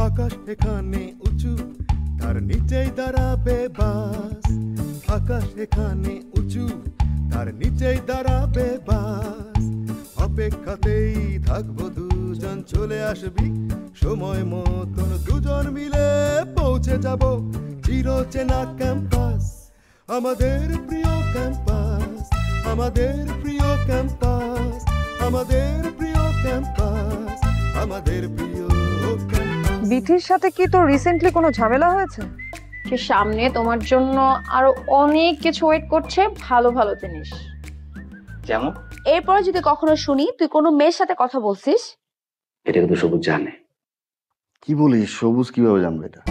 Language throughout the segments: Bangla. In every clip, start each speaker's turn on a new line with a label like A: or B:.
A: আকাশ এখানে উঁচু, তার নিচেই দাঁড়াবে বাস। আকাশ এখানে উঁচু, তার নিচেই দাঁড়াবে বাস। অপেক্ষাতেই থাকবো দুজন, চলে আসবি সময় মতন, দুজন মিলে পৌঁছে যাব চিরচেনা ক্যাম্পাস। আমাদের প্রিয় ক্যাম্পাস, আমাদের প্রিয় ক্যাম্পাস, আমাদের প্রিয় ক্যাম্পাস, আমাদের প্রিয় ক্যাম্পাস।
B: বিথির সাথে কি তোর রিসেন্টলি কোনো ঝামেলা হয়েছে?
C: সে সামনে তোমার জন্য আরো অনেক কিছু ওয়েট করছে, ভালো ভালো জিনিস।
D: যেমন?
C: এরপরে যদি কখনো শুনি তুই কোনো মেয়ের সাথে কথা বলছিস।
D: এটা কিন্তু সবুজ জানে।
E: কি বলিস? সবুজ কিভাবে জানবে এটা?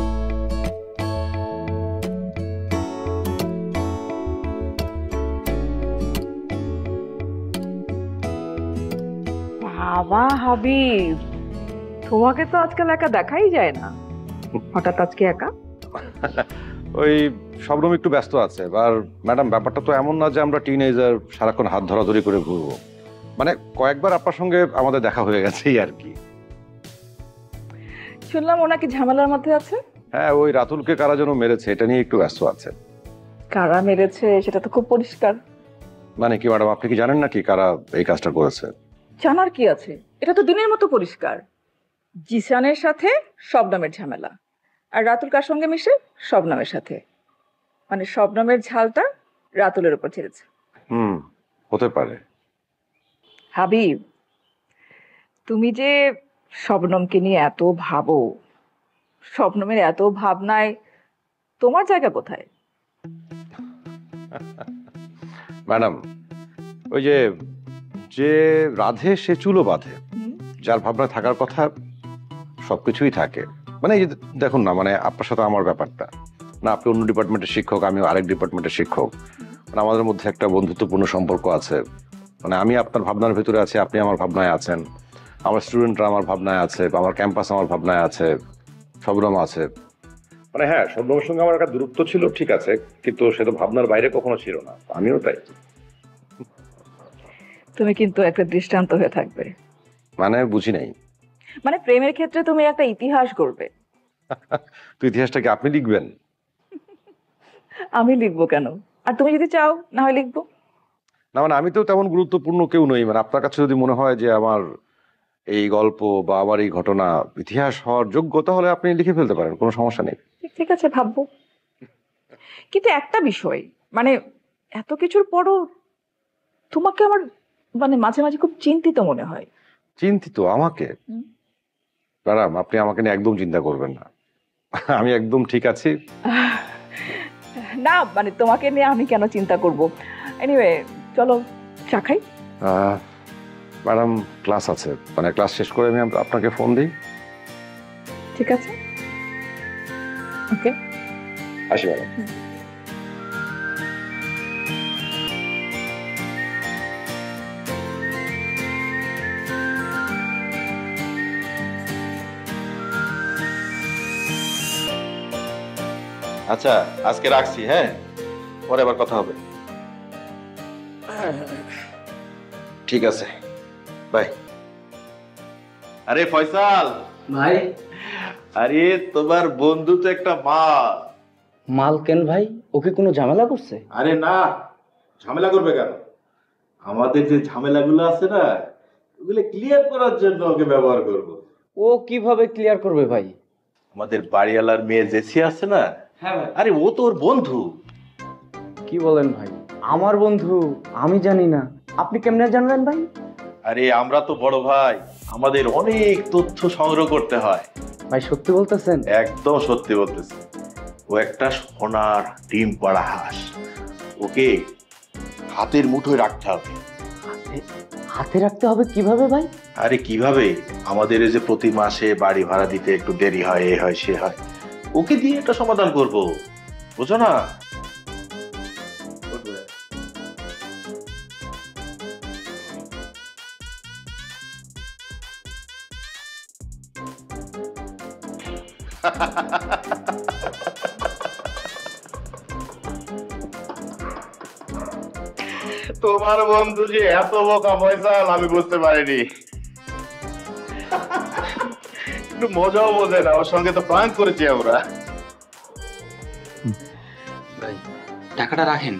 B: বাবা হাবিব, তোমাকে তো আজকাল একা দেখাই যায় না, হঠাৎ আজকে একা?
F: ওই শবনম একটু ব্যস্ত আছে। আর ম্যাডাম, ব্যাপারটা তো এমন না যে আমরা টিনেজার সারাক্ষণ হাত ধরাধরি করে ঘুরবো। মানে কয়েকবার আপনার সঙ্গে আমাদের দেখা হয়ে গেছে আর কি।
B: শুনলাম ওনাকে ঝামেলার মধ্যে আছে।
F: হ্যাঁ, ওই রাতুলকে কারা যেন মেরেছে, এটা নিয়ে একটু ব্যস্ত আছে।
B: কারা মেরেছে সেটা তো খুব পরিষ্কার।
F: মানে কি ম্যাডাম, আপনি কি জানেন নাকি কারা এই কাজটা করেছে?
B: জানার কি আছে, এটা তো দিনের মতো পরিষ্কার। জিসানের সাথে শবনমের ঝামেলা, আর রাতুল কার সঙ্গে মিশে? শবনমের সাথে। মানে শবনমের ঝালটা রাতুলের উপর ছেড়েছে।
F: হতে পারে।
B: হাবিব, তুমি যে শবনমকে নিয়ে এত ভাবো, শবনমের এত ভাবনায় তোমার জায়গা কোথায়?
F: ম্যাডাম, ওই যে যে রাধে সে চুলো বাঁধে, যার ভাবনা থাকার কথা সবকিছুই থাকে। মানে এই যে দেখুন না, মানে আপনার সাথে আমার ব্যাপারটা না, আপনি অন্য ডিপার্টমেন্টের শিক্ষক, আমি আরেক ডিপার্টমেন্টের শিক্ষক। মানে আমাদের মধ্যে একটা বন্ধুত্বপূর্ণ সম্পর্ক আছে। মানে আমি আপনার ভাবনার ভেতরে আছি, আপনি আমার ভাবনায় আছেন, আমার স্টুডেন্টরা আমার ভাবনায় আছে, আমার ক্যাম্পাস আমার ভাবনায় আছে, শবনম আছে। মানে হ্যাঁ, শবনমের সঙ্গে আমার একটা দূরত্ব ছিল, ঠিক আছে, কিন্তু সে তো ভাবনার বাইরে কখনো ছিল না, আমিও তাই।
B: তুমি কিন্তু একটা দৃষ্টান্ত হয়ে থাকবে।
F: মানে বুঝি নাই।
B: মানে প্রেমের ক্ষেত্রে তুমি একটা ইতিহাস গড়বে।
F: তো ইতিহাসটাকে আপনি লিখবেন?
B: আমি লিখবো কেন? আর তুমি যদি চাও না হয় লিখবো।
F: না মানে আমি তো তেমন গুরুত্বপূর্ণ কেউ নই। মানে আপনার কাছে যদি মনে হয় যে আমার এই গল্প বা আমার এই ঘটনা ইতিহাস হওয়ার যোগ্য, তাহলে আপনি লিখে ফেলতে পারেন, কোনো সমস্যা নেই।
B: ঠিক আছে, ভাববো। কিন্তু একটা বিষয়, মানে এত কিছুর পরও তোমাকে আমার মানে মাঝে মাঝে খুব চিন্তিত মনে হয়।
F: চিন্তিত? আমাকে? ম্যাডাম, আপনি আমাকে নিয়ে একদম চিন্তা করবেন না, আমি একদম ঠিক আছি।
B: না মানে তোমাকে নিয়ে আমি কেন চিন্তা করব? এনিওয়ে, চলো চা খাই।
F: ম্যাডাম, ক্লাস আছে, মানে ক্লাস শেষ করে আমি আপনাকে ফোন দিই।
B: ঠিক আছে, ওকে,
F: আসি ম্যাডাম।
G: আচ্ছা, আজকে রাখছি, হ্যাঁ, পরে আবার কথা হবে। ঠিক আছে, বাই। আরে ফয়সাল
D: ভাই।
G: আরে তোমার বন্ধু তো একটা মাল।
D: মাল কেন ভাই? ওকে কোনো ঝামেলা করছে?
G: আরে না, ঝামেলা করবে কেন? আমাদের যে ঝামেলাগুলো আছে না, ওগুলো ক্লিয়ার করার জন্য ওকে ব্যবহার করব।
D: ও কিভাবে ক্লিয়ার করবে ভাই?
G: আমাদের বাড়িওয়ালার মেয়ে জেসি আছে না?
D: হ্যাঁ ভাই।
G: আরে ও তো ওর বন্ধু।
D: কি বলেন ভাই? আমার বন্ধু? আমি জানি না, আপনি কেমনে জানলেন ভাই?
G: আরে আমরা তো বড় ভাই, আমাদের অনেক তথ্য সংগ্রহ করতে হয়।
D: ভাই সত্যি বলতেছেন?
G: একদম সত্যি বলতেছি। ও একটা সোনার ডিম পাড়া হাঁস, ওকে হাতের মুঠোয় রাখতে হবে।
D: হাতে রাখতে হবে কিভাবে ভাই?
G: আরে কিভাবে, আমাদের এই যে প্রতি মাসে বাড়ি ভাড়া দিতে একটু দেরি হয়, এ হয় সে হয়, ওকে দিয়ে একটা সমাধান করব, বুঝো না? তোমার বন্ধু যে এত বোকা ফয়সাল, আমি বুঝতে পারিনি। একটু মজাও বোঝে না, ওর সঙ্গে তো প্ল্যান করেছি আমরা।
H: ভাই টাকাটা রাখেন।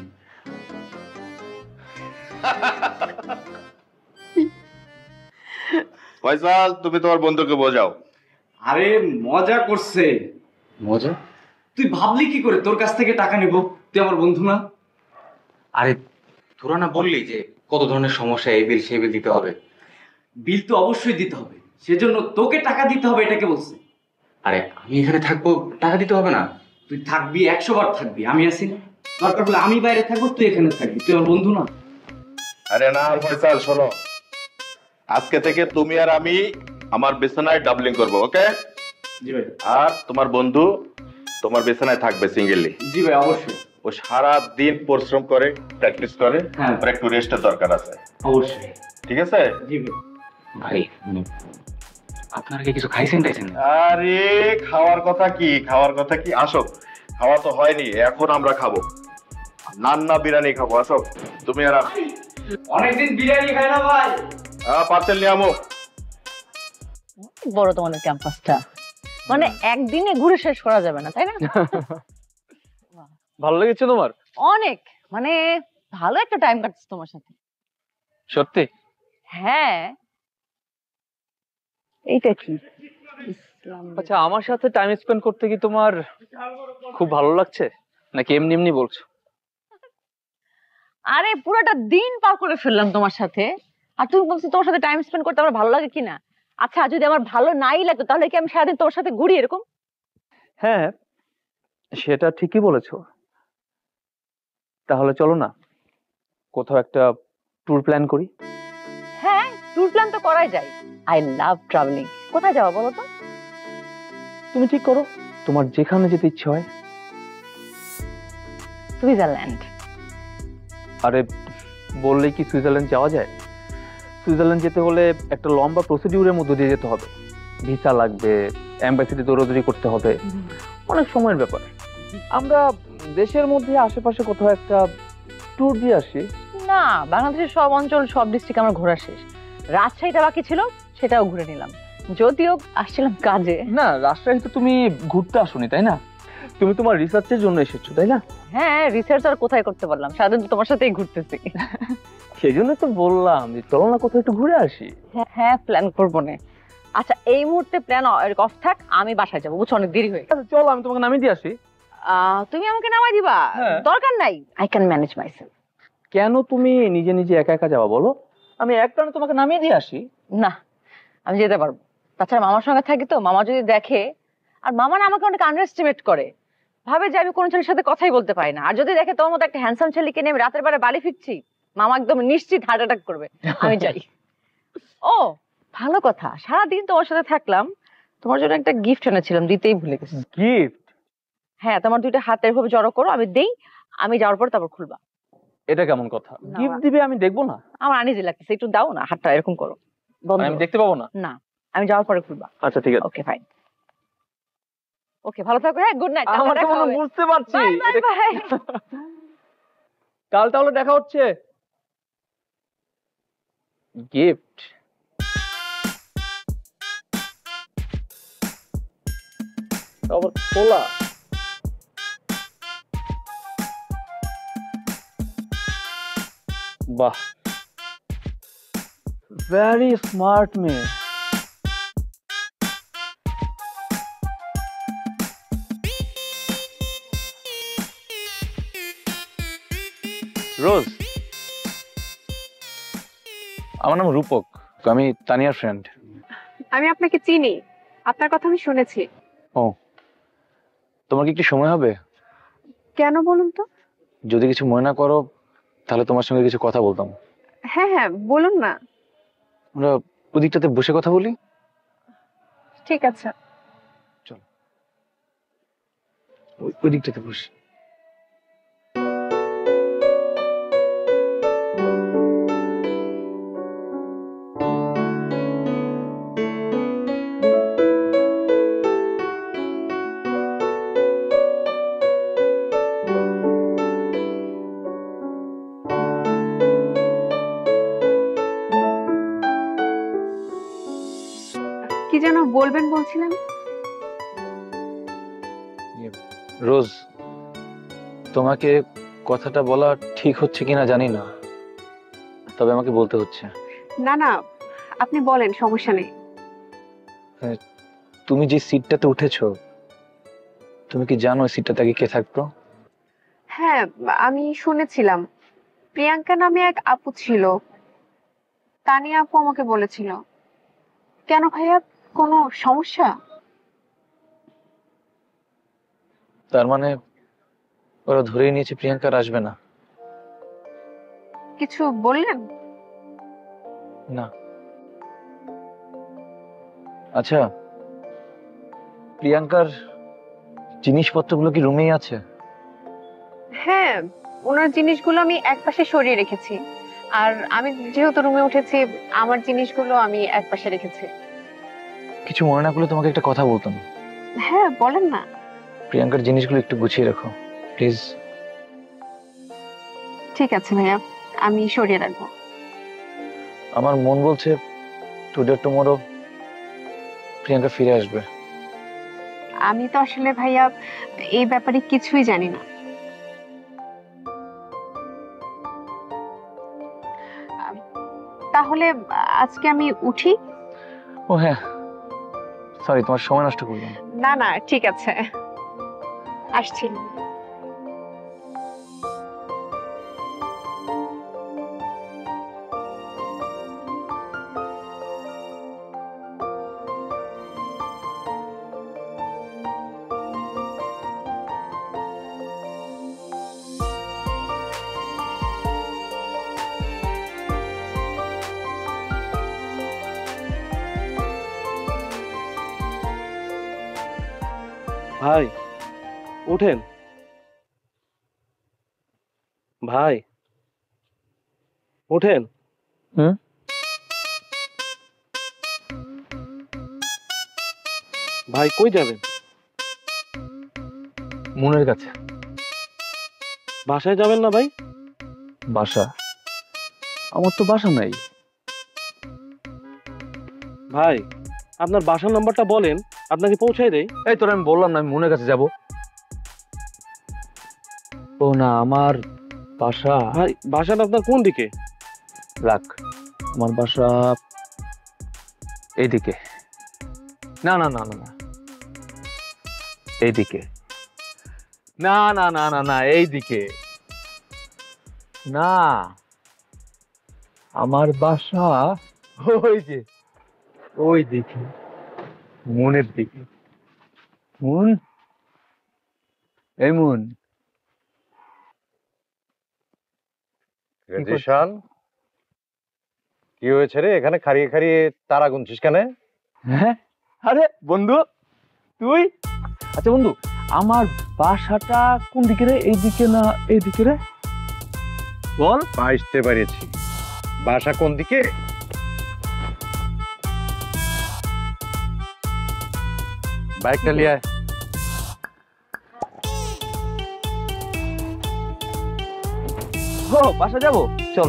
G: ফয়সাল, তুমি তোমার বন্ধুকে বোঝাও।
D: আরে মজা করছে।
H: মজা?
D: তুই ভাবলি কি করে তোর কাছ থেকে টাকা নিব? তুই আমার বন্ধু না?
H: আরে তোরা না বললি যে কত ধরনের সমস্যা, এই বিল সেই বিল দিতে হবে।
D: বিল তো অবশ্যই দিতে হবে, সেজন্য তোকে টাকা দিতে হবে, এটাকে বলছে।
H: আরে আমি এখানে থাকবো, টাকা দিতে হবে না?
D: তুই থাকবি, 100 বার থাকবি, আমি আছি না? দরকার হলে আমি বাইরে থাকবো, তুই এখানে থাকবি, তুই আমার বন্ধু না?
G: আরে না ফয়সাল, শোনো, আজকে থেকে তুমি আর আমি আমার বিছানায় ডাবলিং করবো, ওকে?
D: জি ভাই।
G: আর তোমার বন্ধু তোমার বিছানায় থাকবে সিঙ্গেলি।
D: জি ভাই, অবশ্যই।
G: ও সারা দিন পরিশ্রম করে, প্র্যাকটিস করে,
D: হ্যাঁ।
G: ওর একটু রেস্টের দরকার আছে,
D: অবশ্যই।
G: ঠিক আছে?
D: জি ভাই।
H: ভাই আপনারা কি কিছু খাইছেন টাইছেন?
G: আরে খাওয়ার কথা কি, খাওয়ার কথা কি, আসো। খাওয়া তো হয়নি, এখন আমরা খাবো, নান্না বিরিয়ানি খাবো। আসো তুমি আর আমি।
D: অনেকদিন বিরিয়ানি খাই না ভাই।
G: পার্সেল নিয়ে আমো।
I: বড় তোমাদের ক্যাম্পাসটা, মানে একদিনে ঘুরে শেষ করা যাবে না, তাই না?
D: ভালো লেগেছে তোমার?
I: অনেক, মানে ভালো একটা টাইম কাটছে তোমার সাথে।
D: সত্যি?
I: হ্যাঁ। এইটা কি?
D: আচ্ছা, আমার সাথে টাইম স্পেন্ড করতে কি তোমার খুব ভালো লাগছে নাকি এমনি এমনি বলছো?
I: আরে পুরোটা দিন পার করে ফেললাম তোমার সাথে, আর তুমি বলছো তোমার সাথে টাইম স্পেন্ড করতে আমার ভালো লাগে কিনা। আচ্ছা, যদি আমার ভালো নাই লাগতো তাহলে কি আমি সারাদিন তোর সাথে ঘুরি এরকম?
D: হ্যাঁ, সেটা ঠিকই বলেছো। তাহলে চলো না কোথাও একটা ট্যুর প্ল্যান করি।
I: হ্যাঁ, ট্যুর প্ল্যান তো করাই যায়। I love travelling. কোথায় যাবো বলো তো?
D: তুমি ঠিক করো, তোমার যেখানে যেতে ইচ্ছে হয়।
I: সুইজারল্যান্ড।
D: আরে বললেই কি সুইজারল্যান্ড যাওয়া যায়? সুইজারল্যান্ড যেতে হলে একটা লম্বা প্রসিডিউরের মধ্যে দিয়ে যেতে হবে, ভিসা লাগবে, এম্বাসিতে দৌড়াদৌড়ি করতে হবে, অনেক সময়ের ব্যাপার। আমরা দেশের মধ্যে আশেপাশে কোথাও একটা ট্যুর দিয়ে আসি।
I: না, বাংলাদেশের সব অঞ্চল, সব ডিস্ট্রিক্ট আমার ঘোরা শেষ। রাজশাহীটা বাকি ছিল, সেটাও ঘুরে নিলাম, যদিও আসছিলাম কাজে।
D: না, রাজশাহীতে তুমি ঘুরতে আসোনি তাই না? তুমি তোমার রিসার্চের জন্য এসেছো তাই না?
I: হ্যাঁ, রিসার্চ আর কোথায় করতে পারলাম, সারাদিন তো তোমার সাথেই ঘুরতেছি।
D: সেই জন্য তো বললাম যে চলো না কোথাও একটু ঘুরে আসি।
I: হ্যাঁ, প্ল্যান করবো না। আচ্ছা, এই মুহূর্তে প্ল্যান অফ থাক, আমি বাসায় যাবো, বুঝছো, অনেক দেরি হয়ে গেছে।
D: আচ্ছা চলো, আমি তোমাকে নামিয়ে দিয়ে আসি।
I: তুমি আমাকে নামাই দিবা?
D: হ্যাঁ।
I: দরকার নাই, আই ক্যান ম্যানেজ মাইসেলফ।
D: কেন তুমি নিজে নিজে একা একা যাওয়া বলো? আমি এক টানে তোমাকে নামিয়ে দিয়ে আসি।
I: না, আমি যেতে পারবো। তাছাড়া মামার সঙ্গে থাকি তো, মামা যদি দেখে, আর মামা না আমাকে অনেক আন্ডার এস্টিমেট করে, ভাবে যে আমি কোনো ছেলের সাথে কথাই বলতে পারি না। আর যদি দেখে তোমার মতো একটা হ্যান্ডসাম ছেলেকে নিয়ে আমি রাতের বেলা বাড়ি ফিরছি, মামা একদম নিশ্চিত হার্ট অ্যাটাক করবে। আমি যাই। ও ভালো কথা, সারাদিন তোমার সাথে থাকলাম, তোমার জন্য একটা গিফট এনেছিলাম, দিতেই ভুলে গেছি।
D: গিফট?
I: হ্যাঁ, তোমার দুইটা হাতের ভাবে জড়ো করো, আমি দেই, আমি যাওয়ার পর তারপর খুলবা।
D: এটা কেমন কথা?
I: না,
D: গিফট দিবে, আমি দেখবো না?
I: আমার আনিজি লাগতেছে, একটু দাও না হাতটা, এরকম করো। বন্ধ
D: আমি
I: করো।
D: দেখতে পাবো না?
I: না, আমি যাওয়ার পরে খুলবা।
D: আচ্ছা ঠিক আছে।
I: Okay fine. ওকে, ভালো থাকো। হ্যাঁ, গুড নাইট।
D: আমার তো মনে বুঝতে পারছি।
I: Bye bye.
D: কাল তাহলে দেখা হচ্ছে। গিফট? আবার খোলা? বাহ, ভেরি স্মার্ট মেয়ে।
J: রোজ, আমার নাম রূপক, তো আমি তানিয়ার ফ্রেন্ড।
C: আমি আপনাকে চিনি, আপনার কথা আমি শুনেছি।
J: ও, তোমার কি একটু সময় হবে?
C: কেন বলুন তো?
J: যদি কিছু মনে না করো তাহলে তোমার সঙ্গে কিছু কথা বলতাম।
C: হ্যাঁ হ্যাঁ, বলুন না।
J: আমরা ওদিকটাতে বসে কথা বলি।
C: ঠিক আছে।
J: চলো ওই দিকটাতে বসি।
C: কি যেন
K: বলবেন বলছিলেন?
J: রোজ, তোমাকে কথাটা বলা ঠিক হচ্ছে কিনা জানি না, তবে আমাকে বলতে হচ্ছে।
K: না না, আপনি বলেন, সমস্যা নেই।
J: তুমি যে সিটটাতে উঠেছো, তুমি কি জানো সিটটাতে আগে কে থাকতো?
K: হ্যাঁ, আমি শুনেছিলাম প্রিয়াঙ্কা নামে এক আপু ছিল, তানিয়া আপু আমাকে বলেছিল। কেন ভাইয়া, কোনো সমস্যা?
J: তার মানে ওরা ধরেই নিয়েছে প্রিয়াঙ্কা আর আসবে না?
K: কিছু বললেন?
J: না। আচ্ছা, প্রিয়াঙ্কার জিনিসপত্রগুলো কি রুমেই আছে?
K: হ্যাঁ, ওনার জিনিসগুলো আমি একপাশে সরিয়ে রেখেছি, আর আমি যেহেতু রুমে উঠেছি আমার জিনিসগুলো আমি একপাশে রেখেছি।
J: কিছু মনে না করলে তোমাকে একটা কথা বলতাম।
K: হ্যাঁ বলেন না।
J: প্রিয়াঙ্কার জিনিসগুলো একটু গুছিয়ে রাখো প্লিজ।
K: ঠিক আছে ভাইয়া, আমি সরিয়ে রাখবো।
J: আমার মন বলছে টুডে টুমরো প্রিয়াঙ্কা ফিরে আসবে।
K: আমি তো আসলে ভাইয়া এই ব্যাপারে কিছুই জানি না। তাহলে আজকে আমি উঠি?
J: ও হ্যাঁ, সরি, তোমার সময় নষ্ট করলাম।
K: না না, ঠিক আছে, আসছি।
L: ভাই উঠেন, ভাই উঠেন। ভাই কই যাবেন?
J: মনের কাছে।
L: বাসায় যাবেন না ভাই?
J: বাসা? আমার তো বাসা নাই।
L: ভাই আপনার বাসার নাম্বারটা বলেন, আপনাকে পৌঁছায় দেই।
J: এই তোর আমি বললাম না আমি মনের কাছে যাব। ও না, আমার বাসা।
L: ভাই বাসাটা আপনার কোন দিকে?
J: রাখ, আমার বাসা এইদিকে। না না না না না, এইদিকে। না না না না না, এইদিকে না, আমার বাসা ওই যে ওই দিকে, মনের দিকে। মন, এই মন।
F: জিশান, কি হয়েছে রে? এখানে খাড়িয়ে খাড়িয়ে তারা গুনছিস কেন?
J: হ্যাঁ, আরে বন্ধু তুই? আচ্ছা বন্ধু, আমার বাসাটা কোন দিকে রে? এই দিকে না এই দিকে রে? বল।
F: বুঝতে পেরেছি, বাসা কোন দিকে? বাইকটা নিয়ে আয়।
J: ও বাসা যাবো, চল।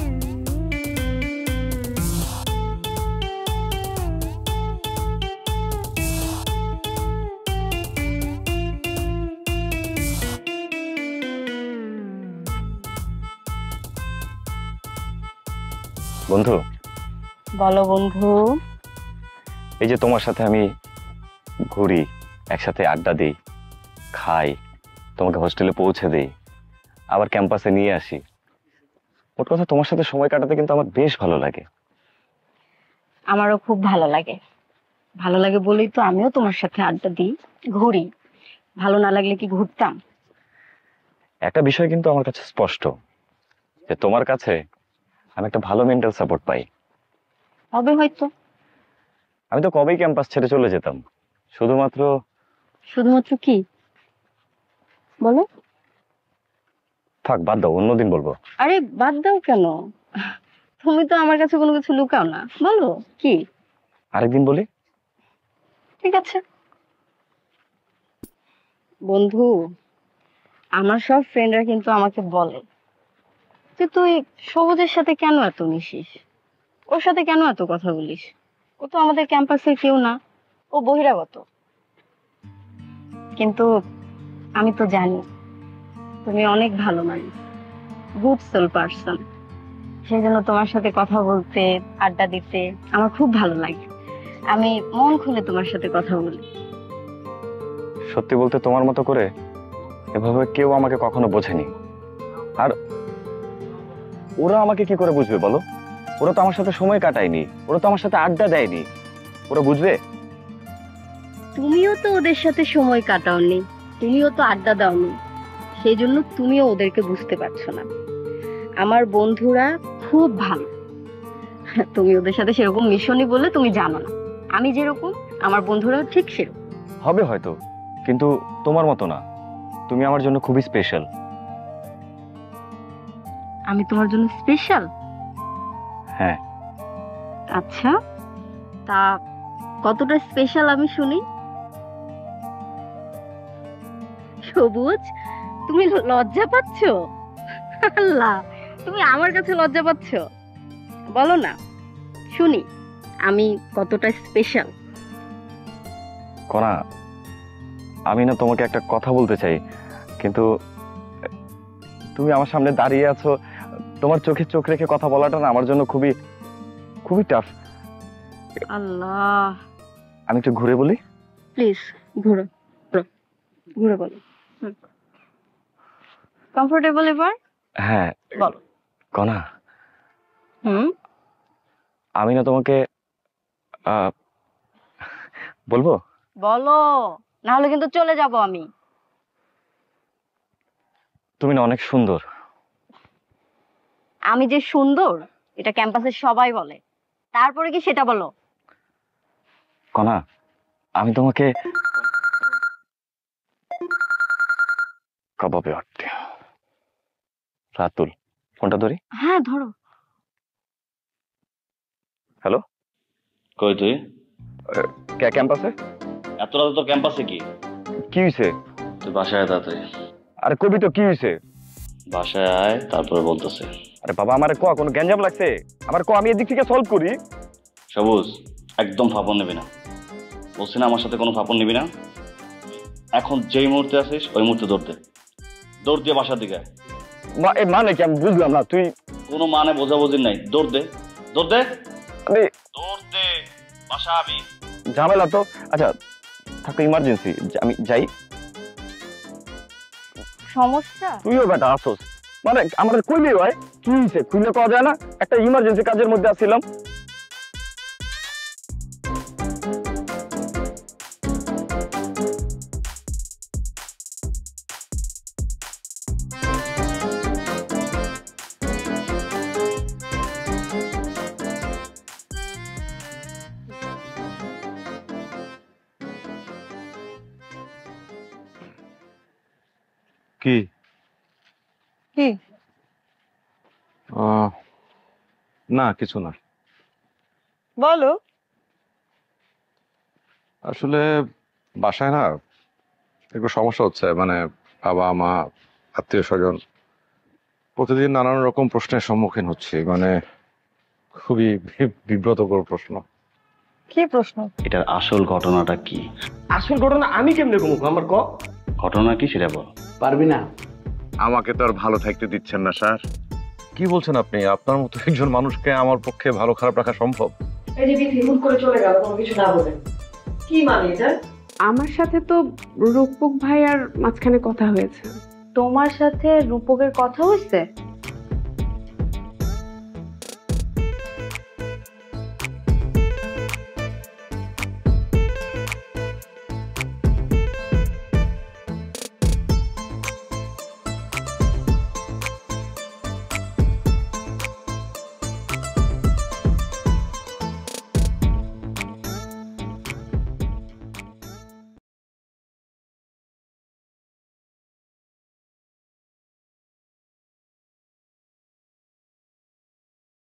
M: বন্ধু,
I: বলো বন্ধু।
M: এই যে তোমার সাথে আমি ঘুরি, একসাথে আড্ডা দিই, খাই, তোমাকে হোস্টেলে পৌঁছে দিই, আবার ক্যাম্পাসে নিয়ে আসি, ওর কথা তোমার সাথে সময় কাটাতে কিন্তু আমার বেশ ভালো লাগে।
I: আমারও খুব ভালো লাগে। ভালো লাগে বলেই তো আমিও তোমার সাথে আড্ডা দিই, ঘুরি। ভালো না লাগলে কি ঘুরতাম?
M: একটা বিষয় কিন্তু আমার কাছে স্পষ্ট, যে তোমার কাছে আমি একটা ভালো মেন্টাল সাপোর্ট পাই।
I: হবে হয়তো।
M: আমি তো কবেই ক্যাম্পাস ছেড়ে চলে যেতাম, শুধুমাত্র।
I: শুধুমাত্র কি বলো?
M: থাক, বাদ দাও, অন্যদিন বলবো।
I: আরে বাদ দাও কেন? তুমি তো আমার কাছে কোনো কিছু লুকাও না, বলো কি?
M: আরেকদিন বলি।
I: ঠিক আছে। বন্ধু, আমার সব ফ্রেন্ডরা কিন্তু আমাকে বলে যে তুই সবুজের সাথে কেন এত মিশিস, ওর সাথে কেন এত কথা বলিস? ও তো আমাদের ক্যাম্পাসের কেউ না,
N: ও বহিরাগত, কিন্তু আমি তো জানি তুমি অনেক ভালো মানুষ, গুড সোল পারসন। সেই জন্য তোমার সাথে কথা বলতে, আড্ডা দিতে আমার খুব ভালো লাগে। আমি মন খুলে তোমার সাথে কথা বলি।
M: সত্যি বলতে তোমার মতো করে এভাবে কেউ আমাকে কখনো বোঝেনি। আর ওরা আমাকে কি করে বুঝবে বলো? ওরা তো আমার সাথে সময় কাটায়নি, ওরা তো আমার সাথে আড্ডা দেয়নি, ওরা বুঝবে?
N: তুমিও তো ওদের সাথে সময় কাটাওনি, তুমিও তো আড্ডা দাওনি, সেই জন্য তুমিও ওদেরকে বুঝতে পারছো না। আমার বন্ধুরা খুব ভালো, তুমি ওদের সাথে সেরকম মিশনি বলে তুমি জানো না। আমি যেরকম, আমার বন্ধুরাও ঠিক সেরকম।
M: হবে হয়তো, কিন্তু তোমার মতো না। তুমি আমার জন্য খুবই স্পেশাল।
N: আমি তোমার জন্য স্পেশাল?
M: হ্যাঁ।
N: আচ্ছা, তা কতটা স্পেশাল আমি শুনি। সবুজ, তুমি লজ্জা পাচ্ছ? আল্লাহ, তুমি আমার কাছে লজ্জা পাচ্ছ? বলো না, শুনি আমি কতটা স্পেশাল।
M: কণা, আমি না তোমাকে একটা কথা বলতে চাই, কিন্তু তুমি আমার সামনে দাঁড়িয়ে আছো, তোমার চোখে চোখ রেখে কথা বলাটা না আমার জন্য খুবই খুবই টাফ।
N: আল্লাহ,
M: আমি একটু ঘুরে বলি।
N: প্লিজ ঘুরো, ঘুরে বলো। কমফোর্টেবল এবার?
M: হ্যাঁ
N: বলো।
M: কণা, আমি না তোমাকে বলবো?
N: বলো, না হলে কিন্তু চলে যাব আমি।
M: তুমি না অনেক সুন্দর।
N: আমি যে সুন্দর এটা ক্যাম্পাসের সবাই বলে, তারপরে কি সেটা বলো।
M: কণা, আমি তোমাকে কবে আটতে রাতুল, ফোনটা ধরি।
N: হ্যাঁ ধরো।
M: হ্যালো,
O: কই তুই?
M: ক্যাম্পাসে।
O: এত রাতে তোর ক্যাম্পাসে কি?
M: কি হয়েছে?
O: তুই বাসায় আয় তাড়াতাড়ি।
M: আরে কবি তো কি হয়েছে?
O: বাসায় আয়, তারপরে বলতেছে।
M: আরে বাবা, আমার কোনো গ্যাঞ্জাম লাগছে? আমার আমি এদিক থেকে সলভ করি।
O: সবুজ, একদম ফাপন নিবি না, বলছি না আমার সাথে কোনো ফাপন নিবি না। এখন যেই মুহূর্তে আছিস ওই মুহূর্তে দৌড় দিয়ে বাসার দিকে।
M: মানে কি? আমি বুঝলাম না। তুই
O: কোনো মানে বোঝাবুঝির নাই, দৌড় দে, দৌড় দে, দৌড় দে, বাসা আমি।
M: ঝামেলা তো। আচ্ছা থাকো, ইমার্জেন্সি, আমি যাই।
N: সমস্যা?
M: তুইও বেটা আসোস, মানে আমার কইলে হয় কি হয়েছে খুলে পাওয়া যায় না? একটা ইমার্জেন্সি কাজের মধ্যে আসছিলাম।
F: কি
B: কি?
F: না কিছু না।
B: বলো।
F: আসলে বাসায় না একটু সমস্যা হচ্ছে, মানে বাবা মা আত্মীয় স্বজন প্রতিদিন নানান রকম প্রশ্নের সম্মুখীন হচ্ছে, মানে খুবই বিব্রতকর প্রশ্ন।
B: কি প্রশ্ন?
O: এটার আসল ঘটনাটা কি?
L: আসল ঘটনা আমি কেমনে কমুক? আমার
O: ঘটনা কি সেটা বল।
L: পারবি না?
G: আমাকে তো আর ভালো থাকতে দিচ্ছেন না স্যার।
F: কি বলছেন আপনি? আপনার মতো একজন মানুষকে আমার পক্ষে ভালো খারাপ রাখা সম্ভব?
B: এই যে বিধি হুট করে চলে গেল, কোনো কিছু না বলে। কি মানে এটা?
K: আমার সাথে তো রূপক ভাই আর মাঝখানে কথা হয়েছে।
N: তোমার সাথে রূপকের কথা হয়েছে?